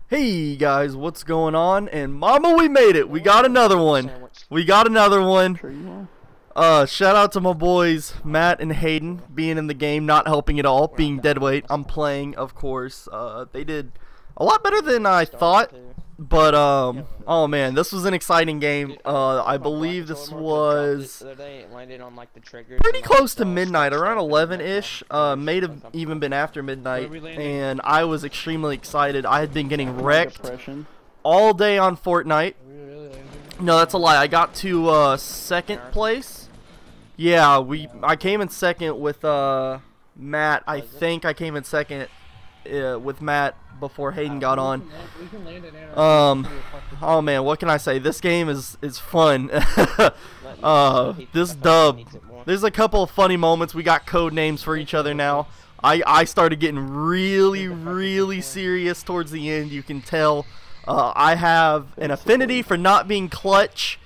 Hey guys, what's going on? And mama, we made it. We got another one. We got another one. Sure you Shout out to my boys Matt and Hayden being in the game, not helping at all, being dead weight. I'm playing, of course. They did a lot better than I thought. But oh man, this was an exciting game. I believe this was pretty close to midnight, around 11-ish. May have even been after midnight, and I was extremely excited. I had been getting wrecked all day on Fortnite. No, that's a lie. I got to second place. Yeah, I came in second with Matt. I think I came in second with Matt before Hayden got on. Oh man, what can I say? This game is fun. This dub. There's a couple of funny moments. We got code names for each other now. I started getting really serious towards the end. You can tell. I have an affinity for not being clutch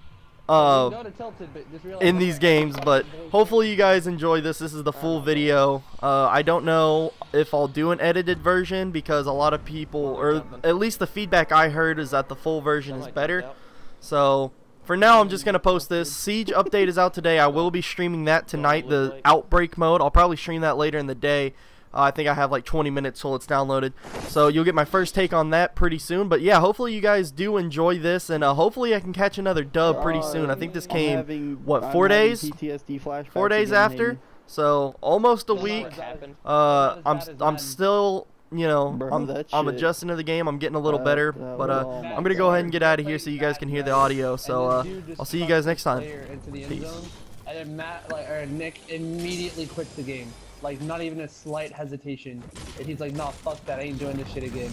in these games, but hopefully you guys enjoy this. This is the full video. I don't know if I'll do an edited version because a lot of people, or at least the feedback I heard, is that the full version is better. So for now, I'm just gonna post this. Siege update is out today. I will be streaming that tonight, the outbreak mode. I'll probably stream that later in the day. I think I have like 20 minutes till it's downloaded. So you'll get my first take on that pretty soon. But yeah, hopefully you guys do enjoy this. And hopefully I can catch another dub pretty soon. I think this came, what, 4 days? PTSD flashbacks 4 days after? So almost a week. I'm still, you know, I'm adjusting to the game. I'm getting a little better. But I'm going to go ahead and get out of here so you guys can hear the audio. So I'll see you guys next time. Peace. And then Matt, or Nick immediately quits the game. Like, not even a slight hesitation. And he's like, nah, fuck that, I ain't doing this shit again.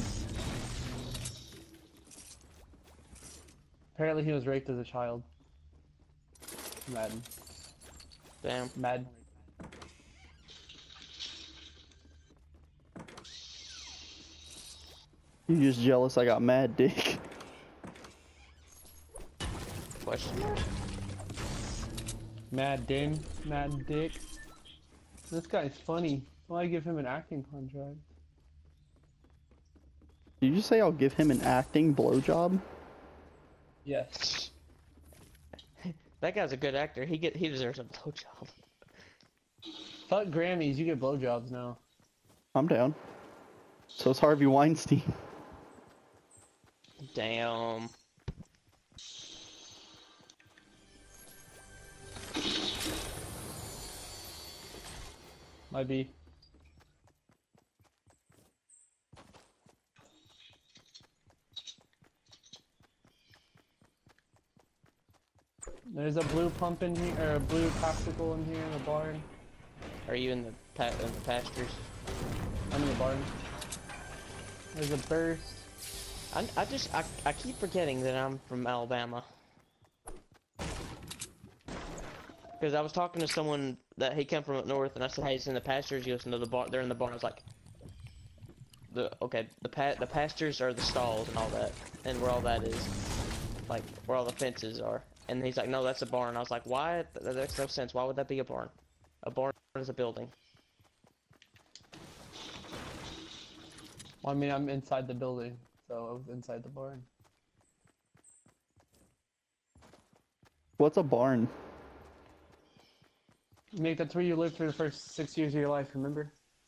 Apparently he was raped as a child. Madden. Damn. Mad. You just jealous I got mad dick. Question mark? Mad Din. Mad Dick. This guy's funny. Why give him an acting contract? Did you just say I'll give him an acting blowjob? Yes. That guy's a good actor. He deserves a blowjob. Fuck Grammys, you get blowjobs now. I'm down. So is Harvey Weinstein. Damn. Might be. There's a blue pump in here, or a blue popsicle in here in the barn. Are you in the pastures? I'm in the barn. There's a burst. I keep forgetting that I'm from Alabama. Because I was talking to someone that he came from up north, and I said, "Hey, it's in the pastures." He goes, "No, the barn. They're in the barn." I was like, the pastures are the stalls and all that, and where all that is, like where all the fences are." And he's like, "No, that's a barn." I was like, "Why? That makes no sense. Why would that be a barn? A barn is a building." Well, I mean, I'm inside the building, so I was inside the barn. What's a barn? Nick, that's where you lived for the first 6 years of your life, remember?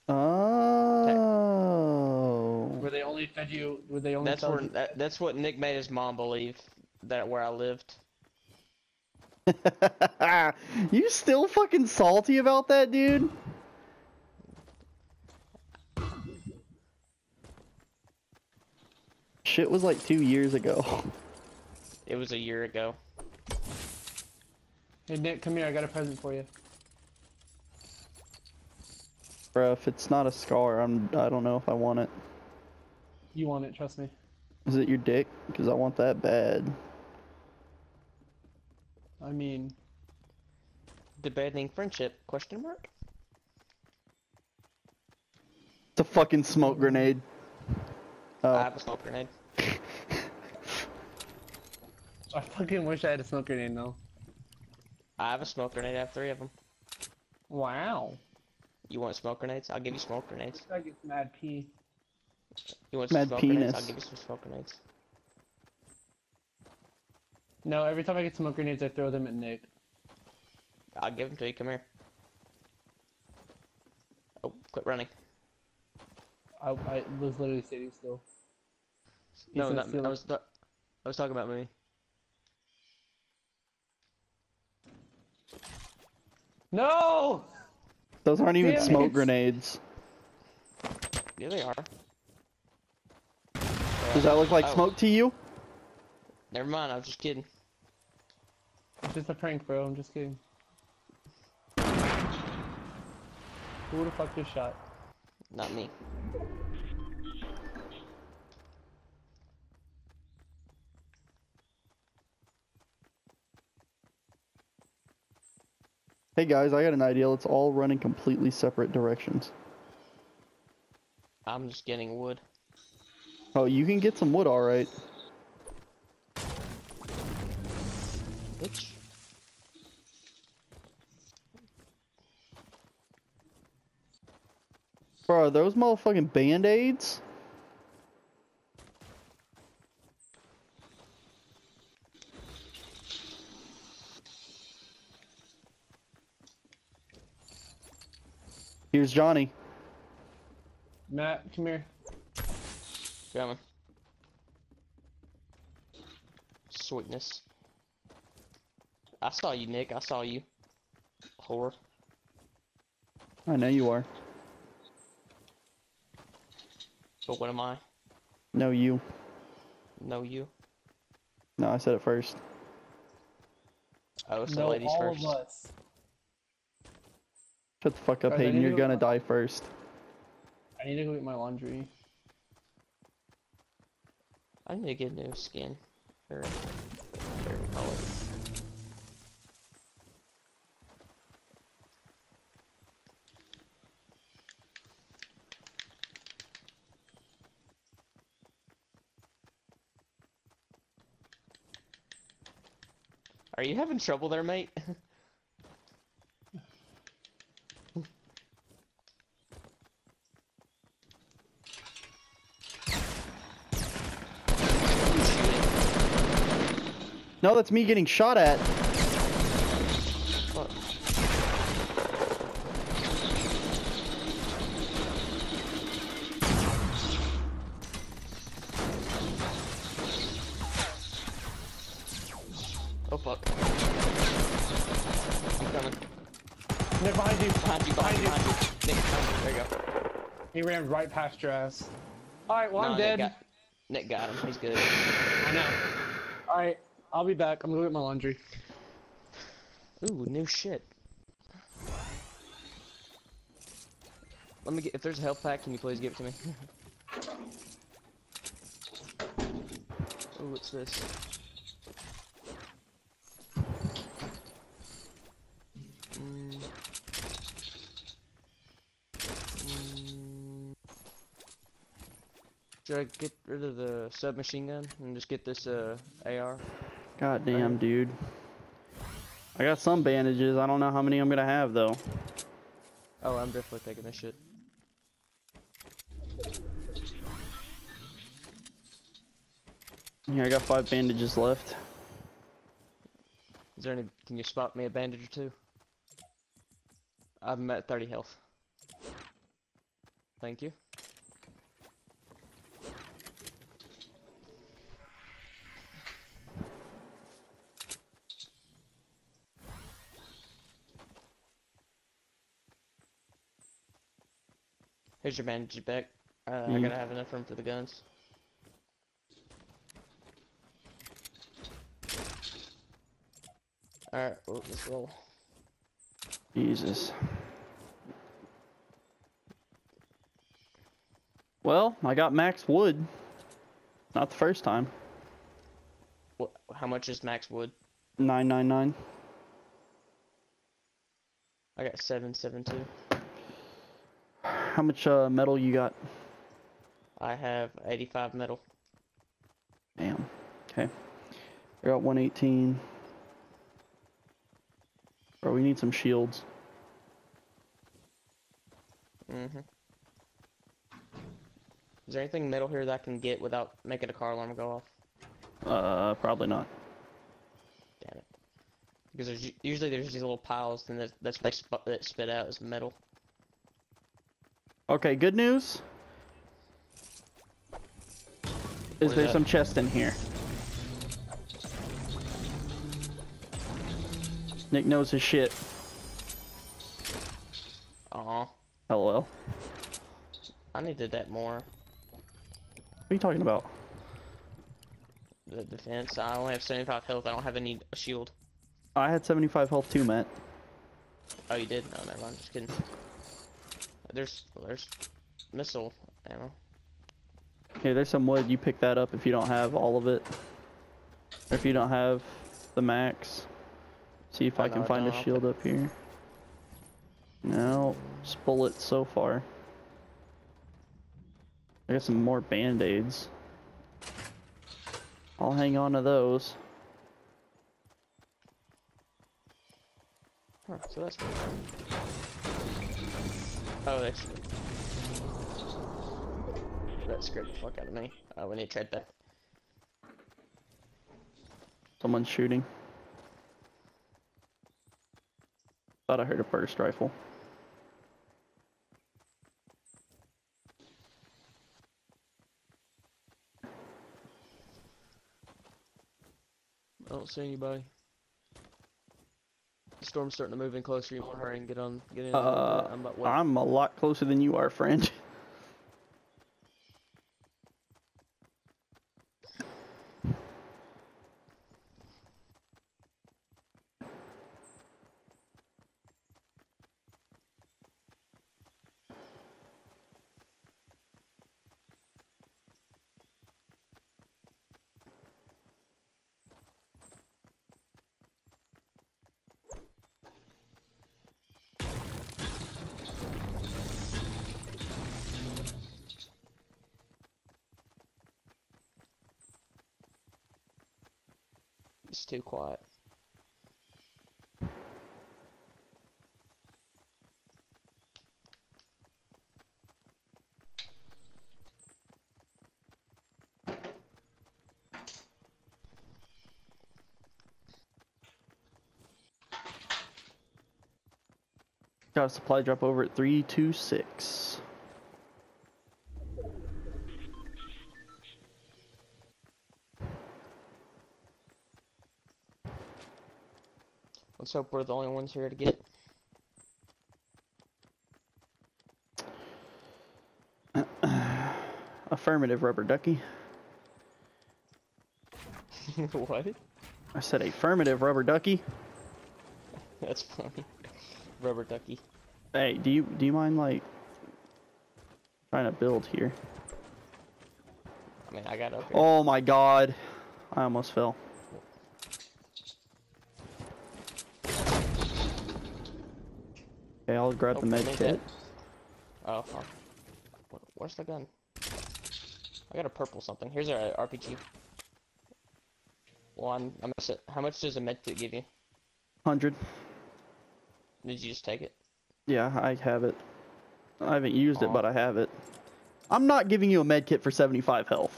Oh. Where they only fed you, where they only That's what Nick made his mom believe, that where I lived. You still fucking salty about that, dude? Shit was like 2 years ago. It was a year ago. Hey Nick, come here, I got a present for you. Bro, if it's not a scar, I don't know if I want it. You want it, trust me. Is it your dick? Because I want that bad. I mean... Debating friendship, question mark? It's a fucking smoke grenade. Oh. I have a smoke grenade. I fucking wish I had a smoke grenade though. I have a smoke grenade, I have 3 of them. Wow. You want smoke grenades? I'll give you smoke grenades. I get mad pee. You want some Mad smoke grenades? penis. I'll give you some smoke grenades. No, every time I get smoke grenades, I throw them at Nick. I'll give them to you. Come here. Oh, quit running. I was literally sitting still. He No, said not me. steal- I was talking about me. No! Those aren't even Damn smoke it. grenades. Yeah, they are. Does that look like Oh. smoke to you? Never mind. I was just kidding. It's just a prank, bro. I'm just kidding. Who the fuck just shot? Not me. Hey guys, I got an idea. Let's all run in completely separate directions. I'm just getting wood. Oh, you can get some wood, alright. Bitch. Bro, are those motherfucking band-aids? Here's Johnny. Matt, come here. Coming. Sweetness. I saw you, Nick. I saw you. Whore. I know you are. But what am I? No, you. No, you. No, I said it first. Oh, it's the No, ladies all first. of us. Shut the fuck up, Guys, I Hayden. need to You're go- gonna die first. I need to go get my laundry. I need to get a new skin. Or whatever you call it. Are you having trouble there, mate? No, that's me getting shot at. Fuck. Oh fuck. I'm coming. Nick, behind you. Behind you, behind you, behind you. Nick, behind you. There you go. He ran right past your ass. Alright, well, I'm Nah, dead. Nick got him. He's good. I know. Alright, I'll be back. I'm gonna go get my laundry. Ooh, new shit. Let me get. If there's a health pack, can you please give it to me? Ooh, what's this? Mm. Should I get rid of the submachine gun and just get this AR? God damn, dude. I got some bandages. I don't know how many I'm gonna have, though. Oh, I'm definitely taking this shit. Here, I got 5 bandages left. Is there any? Can you spot me a bandage or two? I'm at 30 health. Thank you. Here's your bandages back. I gotta have enough room for the guns. Alright, well, let's roll. Jesus. Well, I got max wood. Not the first time. What? How much is max wood? 999. I got 772. How much metal you got? I have 85 metal. Damn. Okay. I got 118. Bro, we need some shields. Mm-hmm. Is there anything middle here that I can get without making a car alarm go off? Probably not. Damn it. Because usually there's these little piles, and that's what that spit out is metal. Okay, good news. Is is there that? some chest in here? Nick knows his shit. Aw. LOL. I needed that more. What are you talking about? The defense. I only have 75 health. I don't have any shield. I had 75 health too, Matt. Oh, you did? No, never mind. Just kidding. There's missile ammo. Here, there's some wood. You pick that up if you don't have all of it. Or if you don't have the max. See if I can find a shield up here. No, just bullets so far. I got some more band-aids. I'll hang on to those. Huh, so that's pretty fun. Oh, that scared the fuck out of me. We need to trade back. Someone's shooting. Thought I heard a burst rifle. I don't see anybody. The storm's starting to move in closer. You want to hurry and get in. I'm a lot closer than you are, friend. It's too quiet. Got a supply drop over at 326. Let's hope we're the only ones here to get it. Affirmative, rubber ducky. What? I said affirmative, rubber ducky. That's funny. Rubber ducky. Hey, do you mind like trying to build here? I mean, I got up here. Oh my god. I almost fell. Okay, I'll grab the med kit. Oh, where's the gun? I got a purple something. Here's our RPG. Well, I'm set. How much does a med kit give you? 100. Did you just take it? Yeah, I have it. I haven't used it, but I have it. I'm not giving you a med kit for 75 health.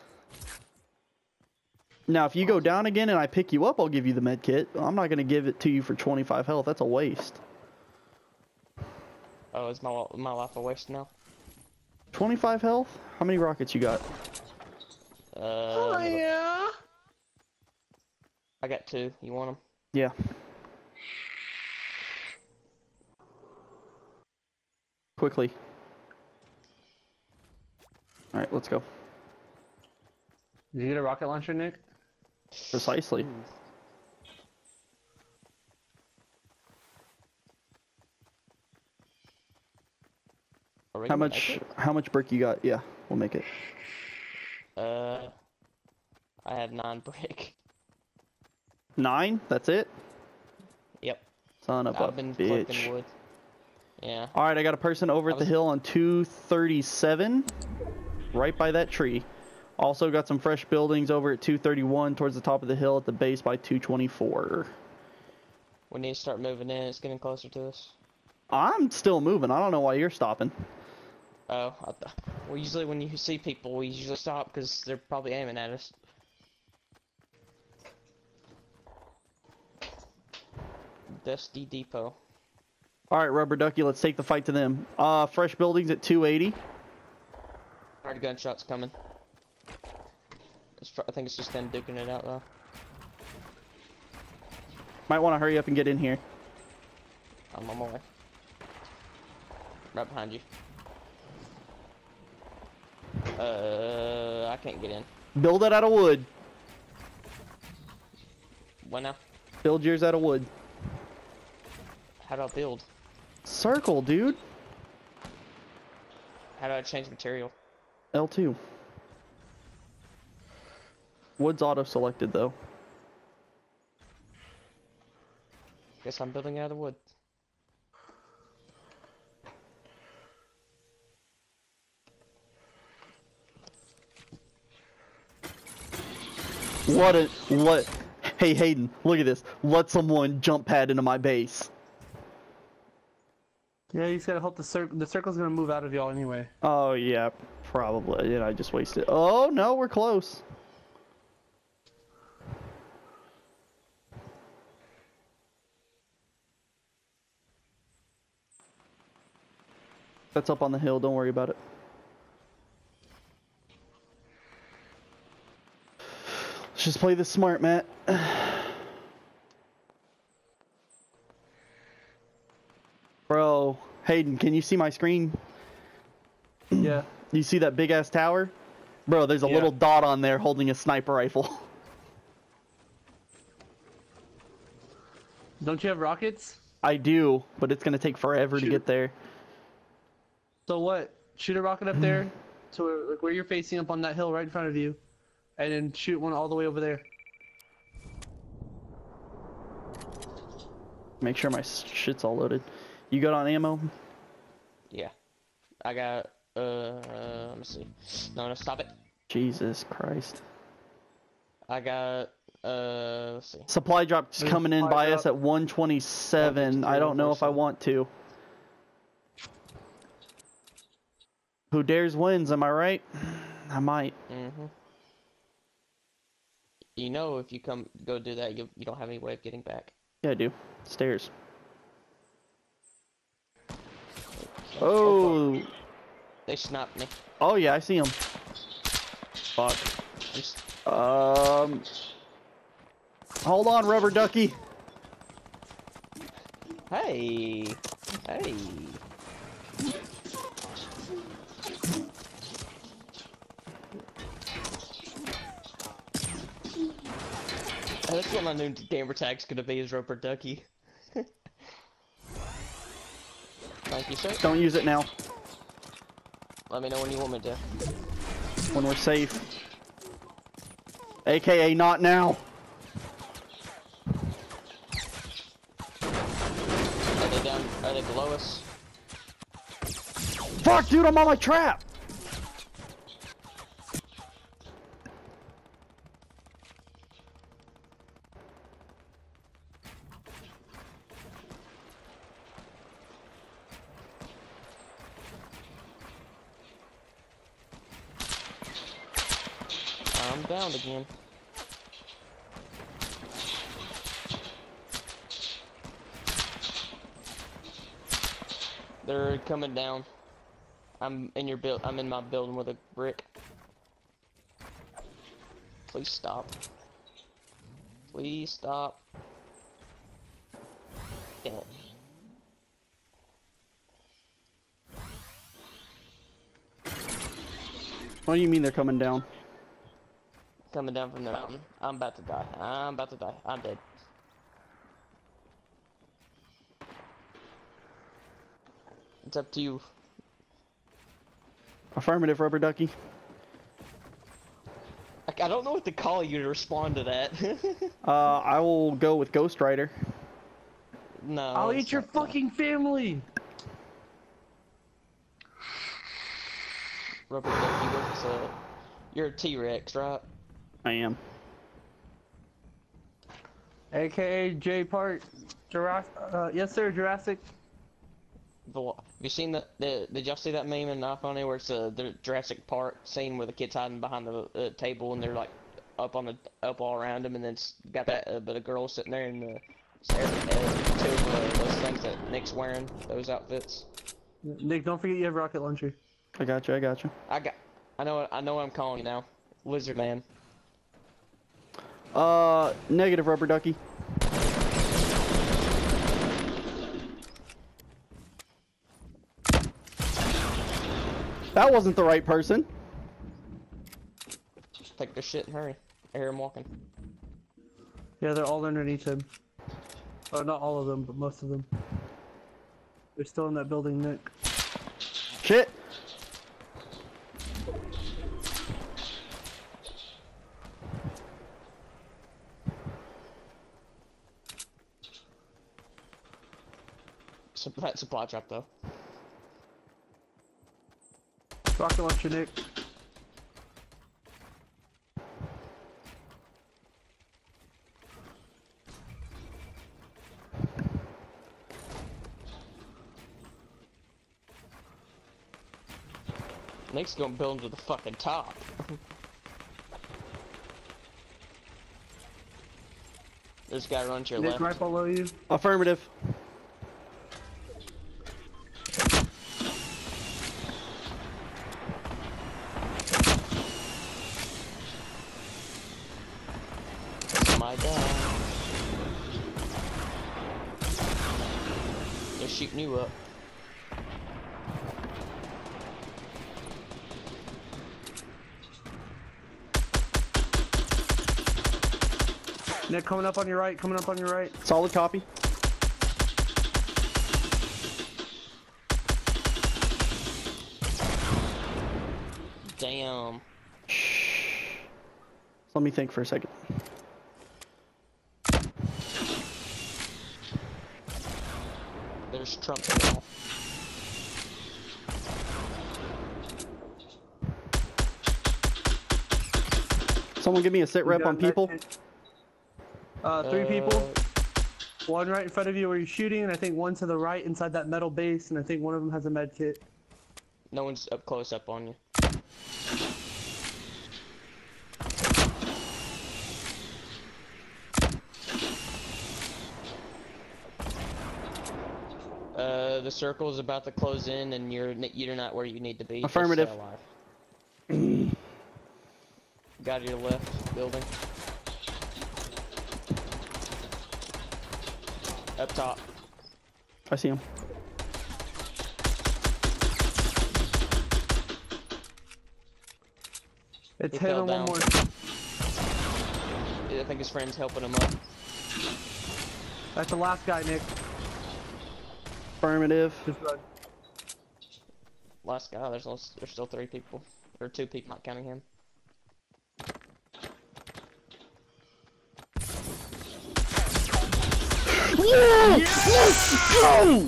Now, if you go down again and I pick you up, I'll give you the med kit. I'm not going to give it to you for 25 health. That's a waste. Oh, is my life a waste now? 25 health? How many rockets you got? Oh yeah. I got 2. You want them? Yeah. Quickly. Alright, let's go. Did you get a rocket launcher, Nick? Precisely. How much brick you got? Yeah, we'll make it. I have 9 brick. 9? That's it? Yep. Son of a I've been collecting bitch. wood. Yeah. Alright, I got a person over at the hill on 237. Right by that tree. Also got some fresh buildings over at 231 towards the top of the hill at the base by 224. We need to start moving in. It's getting closer to us. I'm still moving. I don't know why you're stopping. Oh, well, usually when you see people, we usually stop because they're probably aiming at us. Dusty Depot. Alright, Rubber Ducky, let's take the fight to them. Fresh buildings at 280. Hard gunshots coming. I think it's just them duking it out though. Might want to hurry up and get in here. I'm on my way. Right behind you. I can't get in. Build it out of wood. What now? Build yours out of wood. How do I build? Circle, dude. How do I change material? L2. Wood's auto-selected, though. Guess I'm building out of wood. What? Hey, Hayden, look at this. Let someone jump pad into my base. Yeah, you just gotta hope the circle's gonna move out of y'all anyway. Oh, yeah, probably. Yeah, I just wasted. Oh, no, we're close. That's up on the hill, don't worry about it. Let's just play this smart, Matt. Bro, Hayden, can you see my screen? Yeah. You see that big ass tower? Bro, there's a Yeah. little dot on there holding a sniper rifle. Don't you have rockets? I do, but it's gonna take forever to Shoot. get there. So what? Shoot a rocket up there, to like where you're facing up on that hill right in front of you, and then shoot one all the way over there. Make sure my shit's all loaded. You got on ammo? Yeah. I got, let me see. No, stop it. Jesus Christ. I got, let's see. Supply drop's There's coming in supply by us drop. at 127. I don't know if I want to. Who dares wins, am I right? I might. Mm-hmm. You know, if you go do that, you don't have any way of getting back. Yeah, I do. Stairs. Oh. They snapped me. Oh yeah, I see him. Fuck. Just, Hold on, Rubber Ducky. hey. Hey. That's what my new gamer tag's gonna be, is Rubber Ducky. Thank you, sir. Don't use it now. Let me know when you want me to. When we're safe. AKA not now. Are they down? Are they below us? Fuck, dude, I'm on my trap. I'm down again. They're coming down. I'm in my building with a brick. Please stop. Please stop. Damn it. What do you mean they're coming down? Coming down from the mountain. I'm about to die. I'm about to die. I'm dead. It's up to you. Affirmative, Rubber Ducky. I don't know what to call you to respond to that. I will go with Ghost Rider. No. I'll it's eat your not that. fucking family. Rubber Ducky, what's you're a T-Rex, right? I am. AKA J Part. Jurassic. Yes, sir, Jurassic. Have you seen did y'all see that meme in iPhone where it's the Jurassic Park scene where the kid's hiding behind the table and they're like up all around him, and then it's got that but a girl sitting there in the two of those things that Nick's wearing, those outfits. Nick, don't forget you have rocket launcher. I got you. I know what I'm calling you now. Lizard Man. Negative, Rubber Ducky. That wasn't the right person. Take their shit and hurry. I hear him walking. Yeah, they're all underneath him. Oh, not all of them, but most of them. They're still in that building, Nick. Shit. Supply drop though. Rocket launcher, Nick. Nick's gonna build him to the fucking top. This guy runs to your Nick, left. right below you. Affirmative. My God. They're shooting you up. Nick, coming up on your right, Solid copy. Damn. Let me think for a second. There's Trump now. Someone give me a sit rep on people. 3 people. One right in front of you where you're shooting, and I think one to the right inside that metal base, and I think one of them has a med kit. No one's up close up on you. The circle is about to close in, and you're not where you need to be. Just Affirmative. stay alive. Got your left building. Up top. I see him. It's He him fell and one down. more. I think his friend's helping him up. That's the last guy, Nick. Affirmative. Just run. Last guy, there's still 3 people. Or 2 people, not counting him. Yeah! Let's go!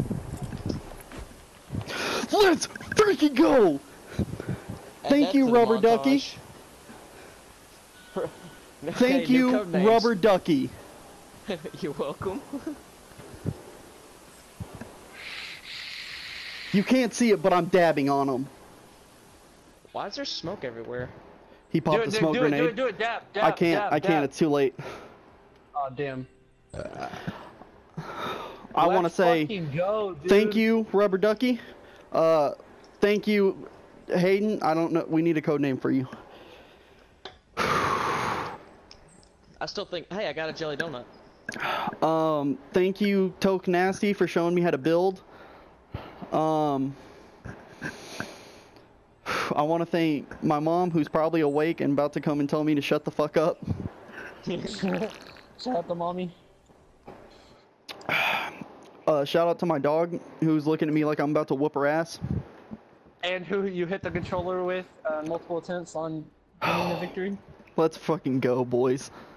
Let's freaking go! Add Thank that you, to the Rubber Ducky. montage. Thank Okay, new you, code names. Rubber Ducky. You're welcome. You can't see it, but I'm dabbing on him. Why is there smoke everywhere? He popped a smoke grenade. Do it, dab, I can't, dab. it's too late. Oh, damn. I want to Let's say fucking go, dude. thank you, Rubber Ducky. Thank you, Hayden. I don't know, we need a code name for you. I still think, hey, I got a jelly donut. Thank you, Toke Nasty, for showing me how to build. I want to thank my mom, who's probably awake and about to come and tell me to shut the fuck up. Shout out to mommy. Shout out to my dog, who's looking at me like I'm about to whoop her ass. And who you hit the controller with multiple attempts on winning the victory. Let's fucking go, boys.